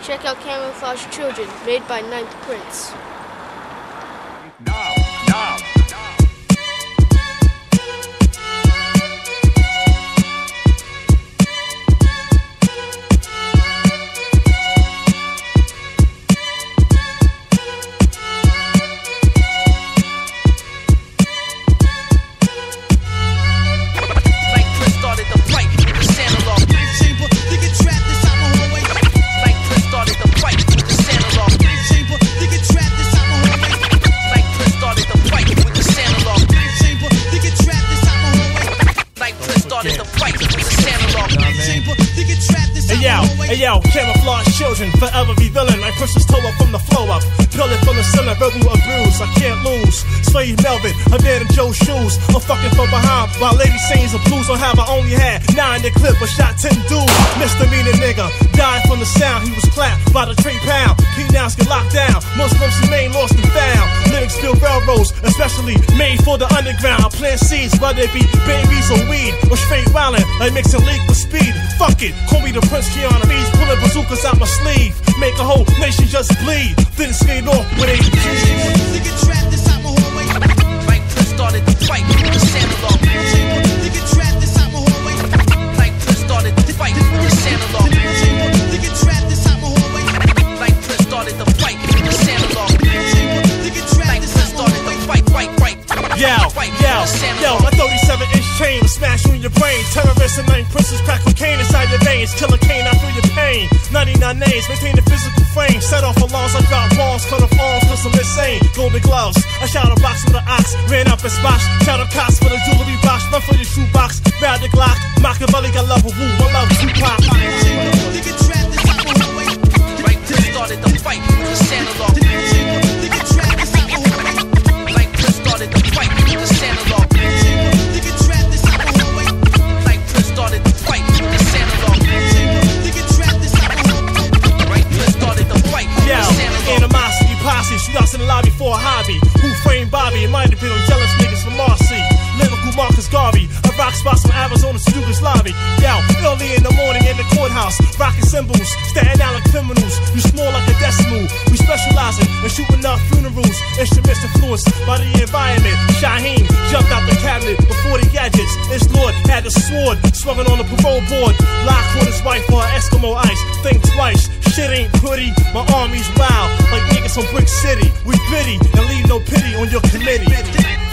Check out Camouflage Children, made by Ninth Prince. Hey yo, camouflage children, forever be villain. Like Christmas toe up from the flow up. Peel it from the center, verbal abuse. I can't lose. Slave Melvin, I'm there in Joe's shoes. I'm fucking from behind while lady sings the blues. On how I only had 9 in the clip, but shot 10 dudes. Misdemeanor nigga, died from the sound. He was clapped by the trade pound. P-Nouns get locked down. Muslims remain lost and found. Lyrics build railroads, especially made for the underground. I plant seeds, whether it be babies or weed, or straight wildin', like mixing leak with speed. Fuck it, call me the Prince Keanu Reeves, pulling bazookas out my sleeve. Make a whole nation just bleed. Then skate off with a Nigga trapped inside my hallway. Like Prince started the fight with the Santa Law. Nigga trapped inside my hallway. Like Prince started the fight with the Santa Law. Nigga trapped inside my hallway. Like Prince started the fight with the Santa Law. Nigga trapped Prince started the fight. Yo, my 37-inch chain will smash you in your brain. Terrorists and 9 princes crack cocaine inside your veins. Killer Kane, I feel your pain. 99 names, maintain the physical frame. Set off alarms, I drop balls, cut off arms, cause I'm insane. Golden gloves, I shot a box with an ox. Ran up and spot, shot a cops for the jewelry box. Run for your shoebox, grab the Glock. Machiavelli got love with Woo, I love Tupac. Nigga trapped inside my hallway. Like Prince started the fight with the Santa Law. Nigga trapped inside my hallway. Like Prince started the fight with the Santa Law. Nigga trapped inside my hallway. Like Prince started the fight with the Santa Law. Nigga trapped inside my hallway. Right, Prince started the fight with the Santa Law. Animosity posse, shootouts in the lobby for a hobby. Who framed Bobby? It might have been them jealous niggas from Marcy. Lyrical Marcus Garvey, a rock spots from Arizona to Yugoslavia. Yo, early in the morning in the courthouse, rocking symbols, standing out like criminals. You small like a decimal. We specializing in shooting up funerals. Instruments influenced by the environment. Shaheem jumped out the cabinet before the gadgets. His lord had a sword, swung on the parole board. Locked with his wife for Eskimo ice. Think twice, shit ain't pretty. My army's wild, like niggas from Brick City. We gritty and leave no pity on your committee.